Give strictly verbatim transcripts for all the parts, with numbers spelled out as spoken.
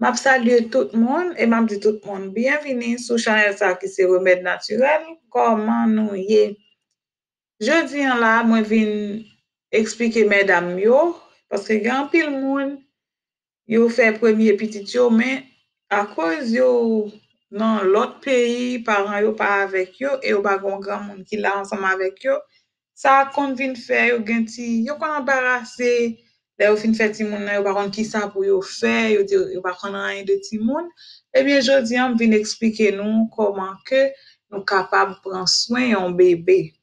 M'a salué tout le monde et m'a dit tout le monde bienvenue sur channel ça qui c'est remède naturel. Comment nous y est? Je viens là, moi viens expliquer mesdames yo parce que grand pile monde yo fait premier petit yo mais à cause yo dans l'autre pays parents yo pas avec yo et yo pas grand grand monde qui là ensemble avec yo ça qu'on vient faire yo gen ti yo kon embarrassé là yo fin fait ti moun yo pas kon qui ça pour yo faire yo di yo pas kon rien de ti moun et bien jodi on vient expliquer nous comment que nous capable prendre soin un bébé.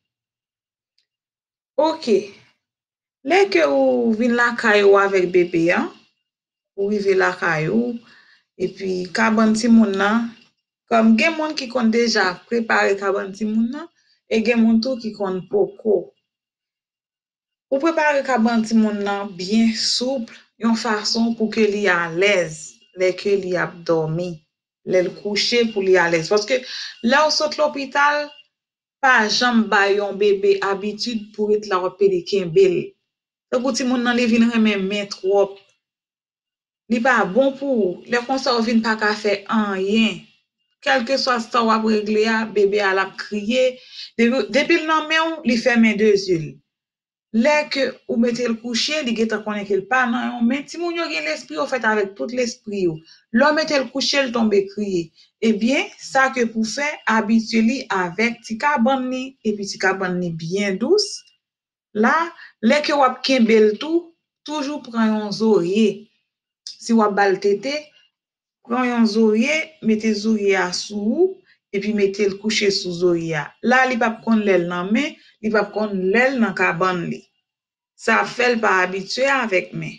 OK. Là que ou vinn la caillou avec bébé hein, ou rive la caillou et puis kaban ti moun nan comme gen moun qui kon déjà préparer kaban ti moun nan et gen moun tout qui kon poko. Ou préparer kaban ti moun nan bien souple, yon façon pour que li à l'aise, les que li a dormi, le coucher pour li à l'aise parce que là au saute l'hôpital pas jambe ba yon bébé habitude pour être la repérer kembel. Donc pour ti moun nan li vinn remen men trop. Li pas bon pour le conseil vinn pas ka faire rien. Quel que soit ce qu'on va régler, bébé a la crier. Depuis le nom, il fait mes deux yeux. Là que ou mettez le coucher, il geta connaît qu'il pas non, mais si moun yo gen l'esprit, au fait avec tout l'esprit. L'homme mettez le coucher, il tombe crier. Eh bien, ça que pour faire, habituez-li avec ti cabane ni, et puis ti cabane ni bien douce. Là, là que wap kembel tout, toujours prend un oreiller. Si wap bal tété, prend un oreiller, mettez oreiller à sous et puis mettez le coucher sous oreiller. Là, li pa prendre l'aile nan main, li pa prendre l'aile nan cabane li. Ça fait le pas habitué avec moi.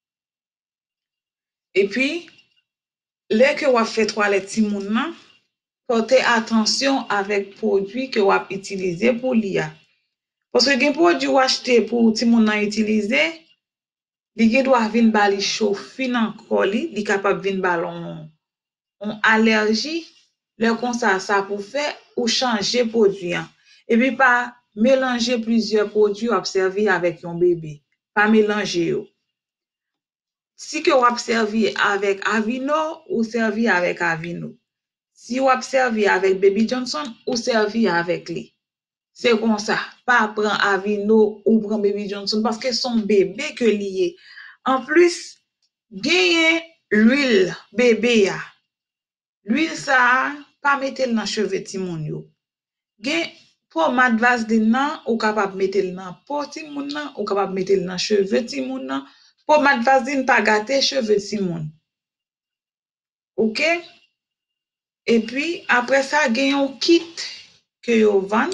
Et puis, là que wap fait toilette ti moun nan, portez attention avec produit que wap utiliser pour l'I A. Parce que gen produit ou acheter pour ti moun nan utiliser, li gen doit vinn ba li chauffe nan koli, li capable vinn ba lon on allergie, le comme ça ça pour faire ou changer produit. Et puis pas mélanger plusieurs produits observer avec un bébé, pas mélanger yo. Si que ou observer avec Avino ou servir avec Avino. Si ou observer avec Baby Johnson ou servir avec lui. C'est comme ça, pas prendre Avino ou prendre Baby Johnson parce que son bébé que lié. En plus, gagner l'huile bébé ya. L'huile ça pas mettre dans cheveux ti moun yo. Gen pommade vaseline nan ou capable mettre dans peau ti moun nan ou capable mettre dans cheveux ti moun nan. Pommade vaseline pas gâter cheveux ti moun. OK? Et puis après ça gen un kit que yo vend.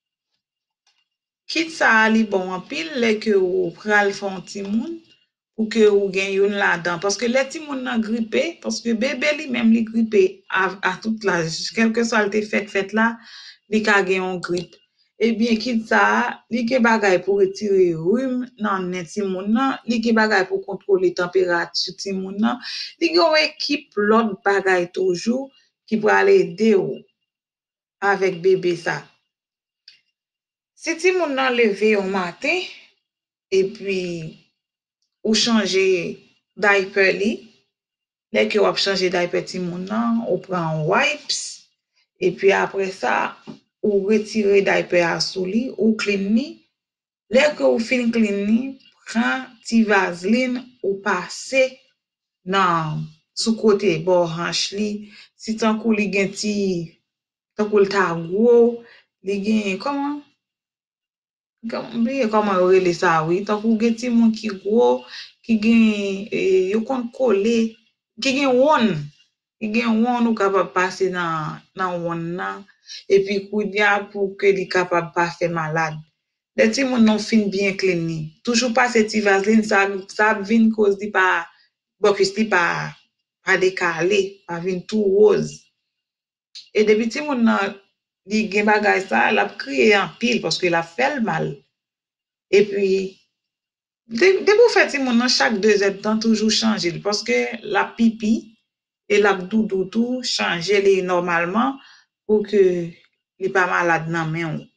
Kit ça li bon en pile les que ou pral font ti moun pour que ou gen yon là-dedans parce que les ti moun nan grippé parce que bébé li même li grippé à, à toute l'âge quel que soit le fait fait là li ka gen yon grippe et bien kit ça li ke bagay pour retirer rhume nan net ti moun nan li ke bagay pour contrôler température ti moun nan li gen une équipe l'autre bagay toujours qui pour aller aider ou avec bébé ça. Si ti moun nan levé au matin et puis ou changer diaper li, dès que ou changer diaper ti moun nan, ou prend wipes et puis après ça ou retirer diaper à sous li ou clean ni. Dès que ou fin clean ni, prend ti vaseline ou passer nan sous côté bord hanche li, si tant kou li gen ti tant kou ta gros, li gen comment Comment comment relé ça oui tant kou gen ti moun ki gros qui gen eh, yo kon coller qui gen one qui gen one ou capable passer dans dans one nan et puis koudia pour que li capable pas faire malade les ti moun non fin bien clean ni toujours passer ti vaseline ça ça vinn cause di pas bon que li pas pas décalé pas vinn tout rose et depuis ti moun nan li gen bagay ça l'a crié en pile parce que la fait mal et puis de, de pour faire ti moun nan chaque deux heures de temps toujours changer parce que la pipi et la doudou tout changer les normalement pour que li pas malade nan men ou.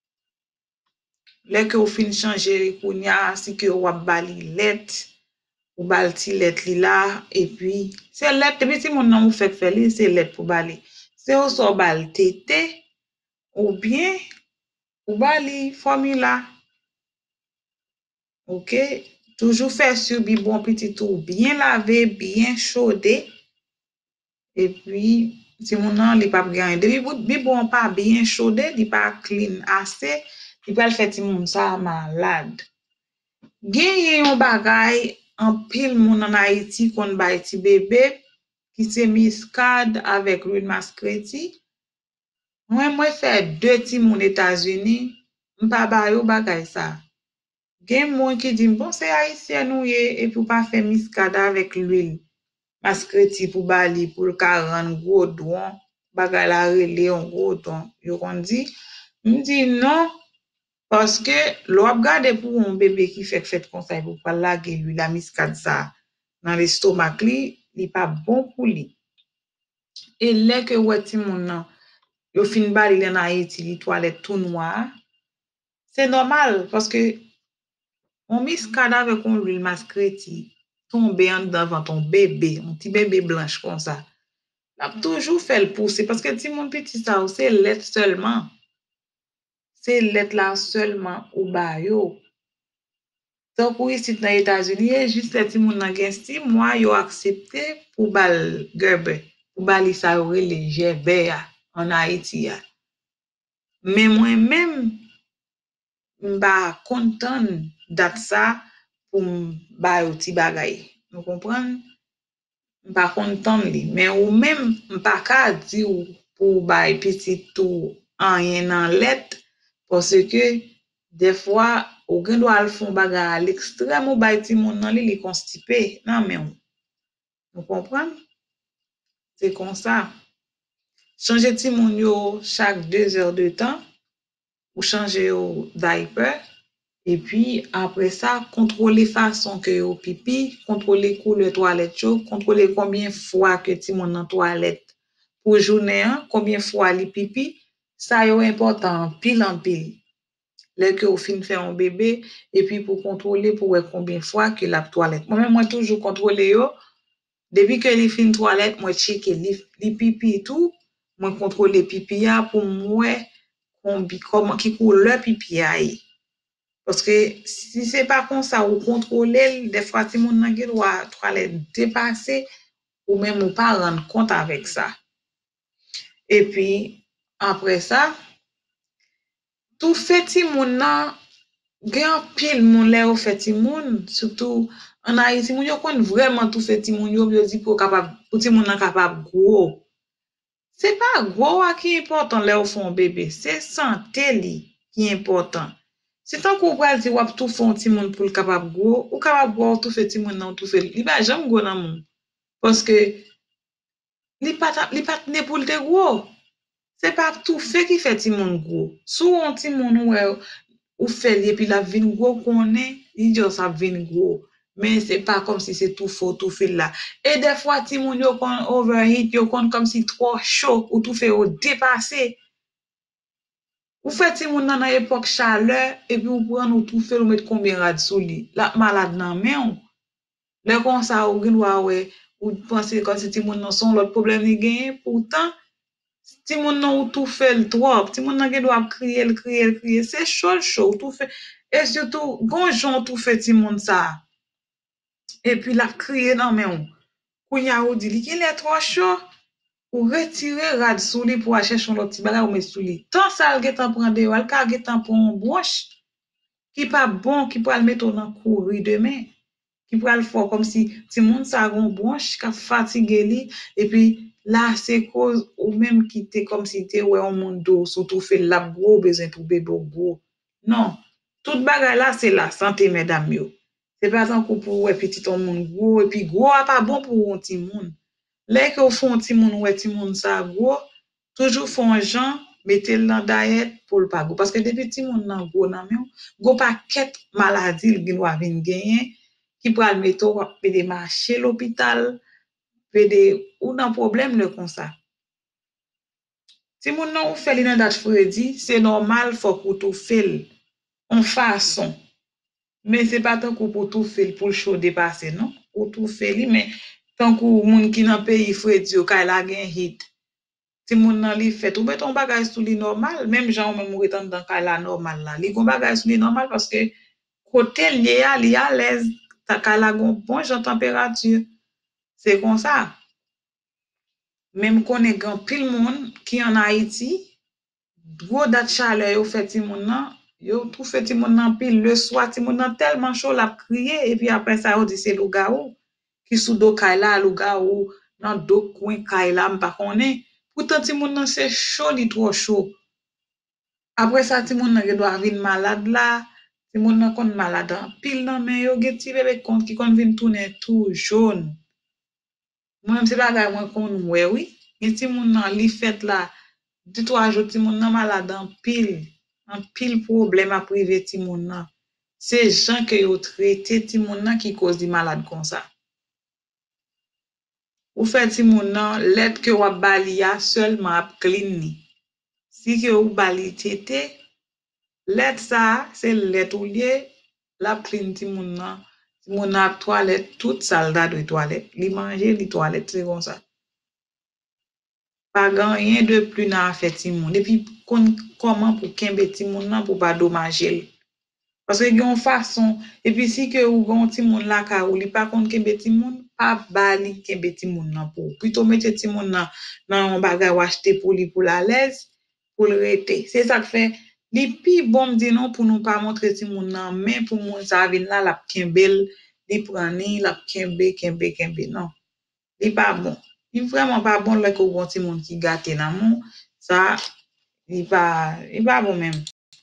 Lè que ou fin changer kounya si que ou ap bali let ou bal ti let li là et puis c'est let depuis ti moun nan ou fait faire li c'est let pour bali. C'est au so bal tété ou bien ou bali formula. OK, toujours faire sur biberon petit tout bien lavé, bien chaudé. Et puis si mon nan li pa gagné depuis biberon pas bien chaudé, li pas clean assez, il va le faire ti moun ça malade. Genye yon bagay en pile moun en Haïti kon bay ti bébé qui c'est muscade avec l'huile maskreti. Moi moi fait deux ti moun États-Unis, m'pa bay yo bagay ça. Gen moun qui dit bon c'est haïtien nou ye et pour pas faire muscade avec l'huile maskreti pour bali pour le rendre gros don, bagay la relé on gros don. Yo kon dit, m'di non. Parce que l'on regarde pour un bébé qui fait fait comme ça, il faut pas laguer lui la muscade ça dans l'estomac li, il pas bon pour lui. Et là que ouais ti moun nan, yo fin bali dans Haïti, li toilette tout noir. C'est normal parce que on muscade avec on l'huile maskreti tombe en devant ton bébé, un petit bébé blanche comme ça. L'a toujours fait le pousser parce que ti moun petit ça c'est lait seulement. C'est lait là seulement ou ba yo. Donc, pour ici dans les États-Unis, juste les ti moun nan gen six mois, yo accepté pour bal gerbe, pour bali sa yo rele gerbe en Haïti ya. Mais moi-même, m'ba content dat ça pour m'ba yo ti bagay. Vous comprenez? M'ba content li. Mais ou même, m'pa ka di ou pour bay petit tout en rien en let, parce que des fois, ou gen do al fon bagay à l'extrême ou bay ti moun nan li li constipé. Non mais on. Vous comprenez? C'est comme ça. Changer ti moun yo chaque deux heures de temps ou changer yo diaper et puis après ça contrôler façon que yo pipi, contrôler couleur toilette yo, contrôler combien fois que ti moun nan toilette pour journée hein, combien fois li pipi, ça yo important pile en pile. Là que au fin faire un bébé et puis pour contrôler pour voir combien fois que la toilette. Moi même moi toujours contrôler yo depuis que li fin toilette moi checker li, li pipi tout, moi contrôler pipi ya pour moi combien comment qui couleur pipi a. Parce que si c'est pas comme ça ou contrôler des fois si mon nan gen doit toilette dépasser ou même ou pas rendre compte avec ça. Et puis après ça tout fait ti moun nan gen pile moun lè ou fait ti moun surtout en Haïti moun yo kon vraiment tout fait ti moun yo yo di pour capable pour ti moun nan capable gros. C'est pas gros qui est important lè ou font bébé, c'est santé li qui est important. Si tant qu'on pral di wap tout font ti moun pour le capable gros ou capable gros tout fait ti moun nan tout fait li ba jamais gros nan moun parce que li pas li pas né pour le gros. C'est pas tout fait qui fait ti moun gros. Sou on ti moun ouais ou fait et puis la vin gros connaît, il dit ça vin gros. Mais c'est pas comme si c'est tout faux tout fait là. Et des fois ti moun yo kon overheat, yo kon comme si trop chaud ou tout fait au dépasser. Ou fait ti moun nan époque chaleur et puis ou prend ou tout fait ou mettre combien rad sous li. La malade nan men ou. Le comme ça ou gen ouais ou penser comme si ti moun nan son l'autre problème ni gagne pourtant ti moun nan ou tout fait le trop, ti moun nan gen doit crier, le crier, le crier, c'est chaud chaud tout fait et surtout gonjon tout fait ti moun ça. Et puis la crier nan men ou. Kounya ou di li ki est trop chaud ou retirer rad sou li pour chercher l'autre petit bagay ou met sou li. Tant ça le getan prendre ou al ka getan prend broche qui pas bon qui pour le mettre dans courir demain. Qui pour le faire comme si ti moun ça gon branche ka fatigué li et puis là c'est cause ou même qui était comme si t'es ouais un monde d'eau surtout fait la gros besoin pour bébé gros. Non, toute bagay là c'est la santé mesdames yo. C'est pas tant pour ouais petit ton monde gros et puis gros a pas bon pour un petit monde. Là que au fond petit monde ouais petit monde ça gros, toujours font gens mettez dans diète pour le pas gros parce que depuis petit monde nan gros nan men gros paquet maladie il doit venir gagner qui pour le mettre peut de marcher l'hôpital peut de ou nan problème le comme ça. Si moun nan ou fait li nan date Freddy, c'est normal faut que tout fait en façon. Mais c'est pas tant qu'on pour tout fait pour le chaud dépasser non. ou tout fait li, mais tant que moun qui dans pays fredi yo kay la gen hit. Si moun nan li fait ou met ton bagage sous li normal, même gens même ou etan dans kay la normal là. Li gon bagage sous li normal parce que côté li a li à l'aise, ta kay la gon bon jan température. C'est comme ça. Même qu'on est grand pile monde qui en Haïti, gros date chaleur yo fait ti moun nan, yo tout fait ti moun nan pile le soir ti moun nan tellement chaud la crier et puis après ça yo dit c'est lougaou qui sous do kay la lougaou dans do coin kay la m'pa connait. Pourtant ti moun nan c'est chaud li trop chaud. Après ça ti moun nan yo doit vinn malade là, ti moun nan kon malade en pile nan mais yo gen ti bébé kon qui kon vinn tourner tout jaune. Moi c'est bagay moi kon ouais oui, mais ti moun nan li fait là deux trois jours ti moun nan malade en pile, en pile problème à privé ti moun nan. C'est gens que yo traité ti moun nan qui cause di malade comme ça. Ou fait ti moun nan let que wap bali ya seulement ap clean ni. Si que ou bali tété, let ça c'est let ou lié la clean ti moun nan. Ti moun nan ap toilette toute salda de toilette, li manger li toilette c'est comme ça. Pas rien de plus nan fait ti moun. Et puis comment pour kembe ti moun nan pour pas dommager. Parce que yon façon et puis si que ou gon ti moun la ka ou li pas konn kembe ti moun, pas bali kembe ti moun nan pour. Plutôt mettre ti moun nan nan on bagay ou acheter pour li pour la l'aise, pour le rete. C'est ça que fait li pi bon dit non pour nous pas montrer ti moun nan mais pour moun ça vinn là la kembel, li prani la kembe kembe kembe non. Li pas bon. Il vraiment pas bon là que bon ti moun qui gâté nan moun, ça il pas il pas bon même.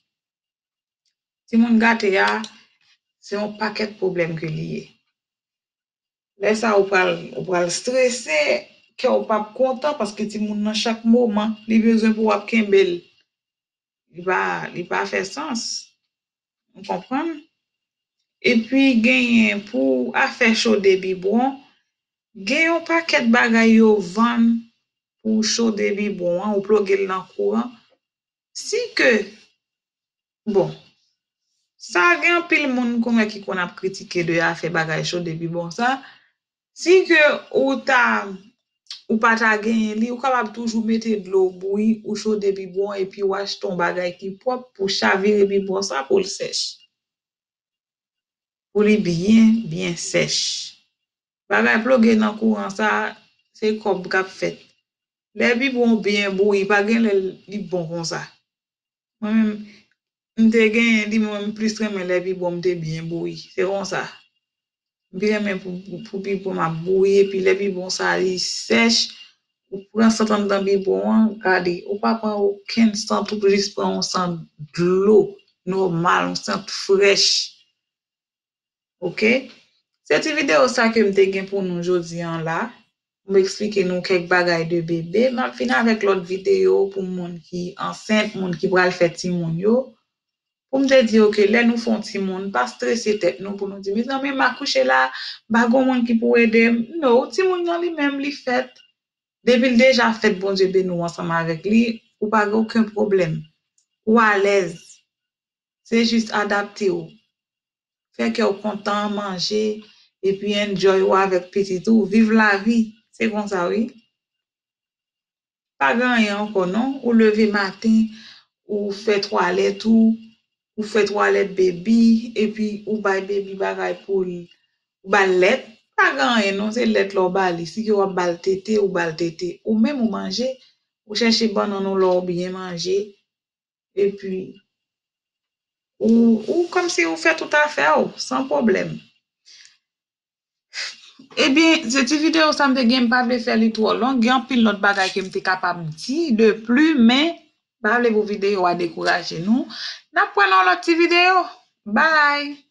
Si moun gâté ya, c'est un paquet de problèmes que lié. Là ça ou pral ou pral stressé, que ou pas content parce que ti moun dans chaque moment, li besoin pour ap kembel. Il va il pas faire sens. On comprend? Et puis gagner pour a faire chaud de biberon, gagner un paquet de bagay yo vend pour chaud de biberon ou plugger dans courant. Si que bon ça gen pile moun konè qui qu'on a critiqué de a fait bagay chaud depuis bon ça si que ou ta ou pas ta gen li ou capable toujours mettre de l'eau bouillie ou chaud depuis bon et puis wash ton bagay qui propre pour chavirer bi bon ça pour le sèche pour li bien bien sèche bagay plugé dans courant ça c'est comme k'ap fait les bi bon bien bouilli pas gen li bon comme ça moi même m'te gen di moi plus très mais les bi bon m'te bien bouilli c'est comme ça bien même pour pour bi bon m'a bouilli et puis les bi bon ça li sèche ou prend ça dans bi bon regardez ou pas prend aucun sang tout juste prend un sang de l'eau normal un sang fraîche. OK, cette vidéo ça que m'te gen pour nous aujourd'hui en là m'expliquer nous quelques bagages de bébé m'a fini avec l'autre vidéo pour monde qui enceinte monde qui pral faire ti moun yo. Pour me dire que là nous font ti moun pas stresser tête nous pour nous dire mais non mais m'a couché là ba gon monde qui pour aider non ti moun nan li même li fait depuis déjà fait bon Dieu ben nous ensemble avec lui ou pas aucun problème ou à l'aise c'est juste adapter ou faire que ou content manger et puis enjoy ou avec petit tout vivre la vie c'est comme ça oui pas grand rien encore non ou lever matin ou faire toilette ou ou fait toilette baby et puis ou bay baby bagay pour ou balette pas grand rien non c'est let l'or bali si ou bal tété ou bal tété ou même ou manger ou chercher banane ou l'or bien manger et puis ou ou comme si ou fait tout à fait sans problème. Eh bien cette vidéo ça me gen pas veut faire li trop long gen pile l'autre bagay que m'était capable dire de plus mais pas les vos vidéos à décourager nous n'a prenons l'autre vidéo bye.